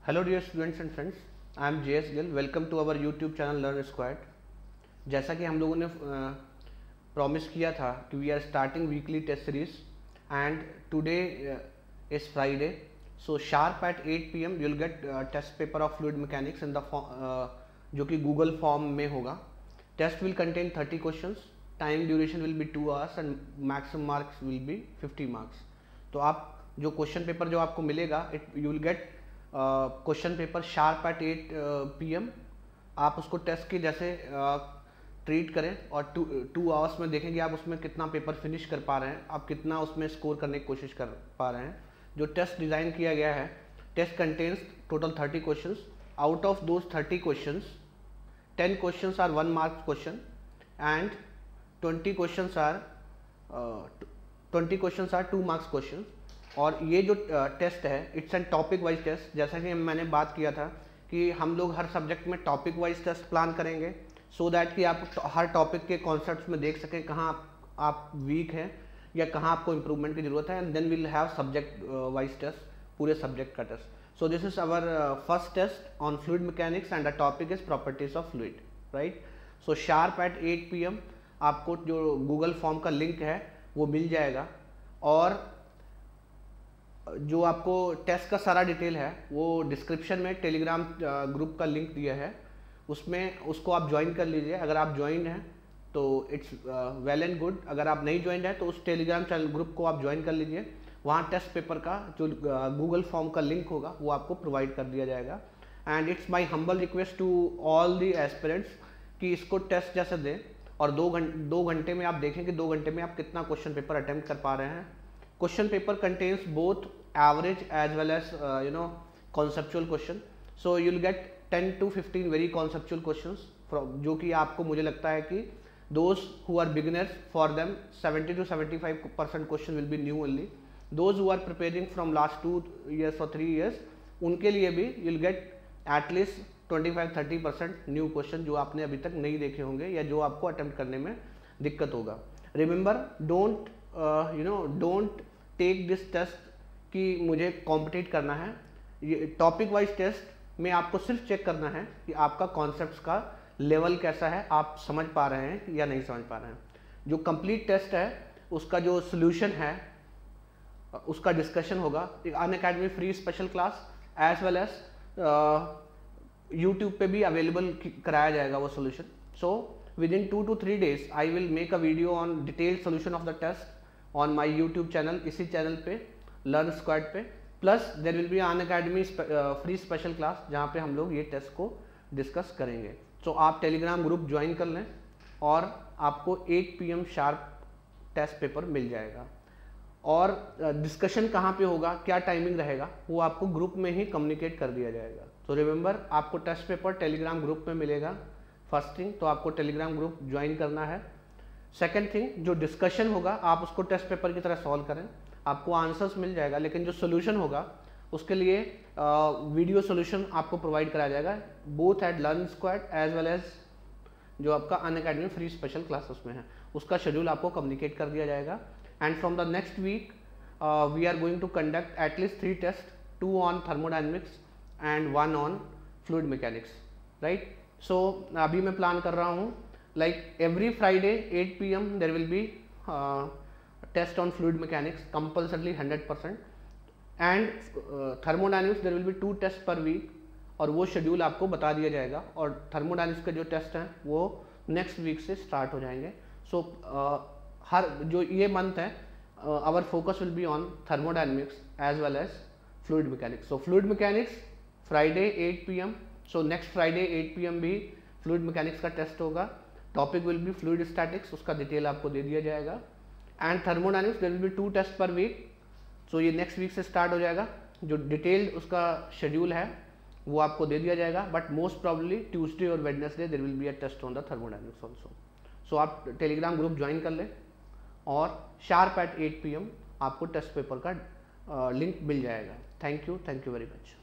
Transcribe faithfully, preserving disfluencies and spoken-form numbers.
Hello dear students and friends, I am J S Gill. Welcome to our YouTube channel learn squad. जैसा कि हम लोगों ने promise किया था कि we are starting weekly test series and today is Friday, so sharp at eight P M you will gate test paper of fluid mechanics in the जो कि गूगल फॉर्म में होगा। Test will contain thirty questions, time duration will be two hours and maximum marks will be fifty marks. तो आप जो question paper जो आपको मिलेगा, it you will get question paper sharp at eight P एम। आप उसको टेस्ट के जैसे ट्रीट uh, करें और टू टू आवर्स में देखेंगे आप उसमें कितना पेपर फिनिश कर पा रहे हैं, आप कितना उसमें स्कोर करने की कोशिश कर पा रहे हैं। जो टेस्ट डिज़ाइन किया गया है, test contains total thirty questions. Out of those thirty questions, ten questions are one marks question and twenty questions are twenty questions are two marks question. और ये जो टेस्ट है, it's an topic wise test. जैसा कि मैंने बात किया था कि हम लोग हर सब्जेक्ट में टॉपिक वाइज टेस्ट प्लान करेंगे, सो so दैट कि आप हर टॉपिक के कॉन्सेप्ट्स में देख सकें कहाँ आप, आप वीक हैं या कहाँ आपको इम्प्रूवमेंट की जरूरत है, and then will have subject wise test, पूरे सब्जेक्ट का test. So this is our first test on fluid mechanics and the topic is properties of fluid, right. So sharp at eight P M आपको जो Google form का link है वो मिल जाएगा, और जो आपको टेस्ट का सारा डिटेल है वो डिस्क्रिप्शन में टेलीग्राम ग्रुप का लिंक दिया है, उसमें उसको आप ज्वाइन कर लीजिए। अगर आप ज्वाइन हैं तो इट्स वेल एंड गुड, अगर आप नहीं ज्वाइन हैं तो उस टेलीग्राम चैनल ग्रुप को आप ज्वाइन कर लीजिए। वहाँ टेस्ट पेपर का जो गूगल फॉर्म का लिंक होगा वो आपको प्रोवाइड कर दिया जाएगा। And it's my humble request to all the aspirants कि इसको टेस्ट जैसे दें, और दो घंटे दो घंटे में आप देखें कि दो घंटे में आप कितना क्वेश्चन पेपर अटेम्प्ट कर पा रहे हैं। Question paper contains both average as well as uh, you know conceptual question, so you'll get ten to fifteen very conceptual questions from जो कि आपको, मुझे लगता है कि those who are beginners, for them seventy to seventy-five percent question will be new only. Those who are preparing from last two years or three years, उनके लिए भी you'll get at least twenty-five to thirty percent new question जो आपने अभी तक नहीं देखे होंगे या जो आपको अटेम्प्ट करने में दिक्कत होगा। Remember, don't you know don't take this test कि मुझे कॉम्पिटिट करना है। ये टॉपिक वाइज टेस्ट में आपको सिर्फ चेक करना है कि आपका कॉन्सेप्ट्स का लेवल कैसा है, आप समझ पा रहे हैं या नहीं समझ पा रहे हैं। जो कंप्लीट टेस्ट है उसका जो सोल्यूशन है उसका डिस्कशन होगा। Unacademy free special class as well as YouTube पे भी अवेलेबल कराया जाएगा वो solution. So within two two three days I will make a video on detailed solution of the test on my YouTube channel, इसी channel पे learn squad पे। Plus there will be Unacademy free special class जहाँ पे हम लोग ये test को discuss करेंगे। सो so, आप टेलीग्राम ग्रुप ज्वाइन कर लें और आपको eight P M sharp test paper मिल जाएगा। और डिस्कशन uh, कहाँ पे होगा, क्या टाइमिंग रहेगा, वो आपको ग्रुप में ही कम्युनिकेट कर दिया जाएगा। तो रिमेंबर, आपको टेस्ट पेपर टेलीग्राम ग्रुप में मिलेगा। फर्स्ट थिंग तो आपको टेलीग्राम ग्रुप ज्वाइन करना है। सेकेंड थिंग, जो डिस्कशन होगा आप उसको टेस्ट पेपर की तरह सॉल्व करें, आपको आंसर्स मिल जाएगा, लेकिन जो सोल्यूशन होगा उसके लिए वीडियो सोल्यूशन आपको प्रोवाइड कराया जाएगा, both at learn squad as well as जो आपका अनअकैडमी फ्री स्पेशल क्लास उसमें है, उसका शेड्यूल आपको कम्युनिकेट कर दिया जाएगा। And from the next week we are going to conduct at least three test, two on thermodynamics and one on fluid mechanics, right. So अभी मैं प्लान कर रहा हूँ like every Friday at P PM there will be test on fluid mechanics compulsorily one hundred percent, and uh, thermodynamics there will be two tests per week, और वो schedule आपको बता दिया जाएगा। और थर्मोडायनेमिक्स के जो टेस्ट हैं वो नेक्स्ट वीक से स्टार्ट हो जाएंगे। सो so, uh, हर जो ये मंथ है our focus will be on thermodynamics as well as fluid mechanics. So fluid mechanics Friday at P M, so next Friday at P M भी fluid mechanics का test होगा। Topic will be fluid statics, उसका detail आपको दे दिया जाएगा। And thermodynamics there will be two test per week, so ये next week से स्टार्ट हो जाएगा। जो डिटेल्ड उसका शेड्यूल है वो आपको दे दिया जाएगा, बट मोस्ट प्रॉब्लली ट्यूसडे और Wednesday there will be a test on the thermodynamics also. So आप टेलीग्राम ग्रुप ज्वाइन कर लें और sharp at eight P M आपको टेस्ट पेपर का लिंक मिल जाएगा। Thank you, thank you very much.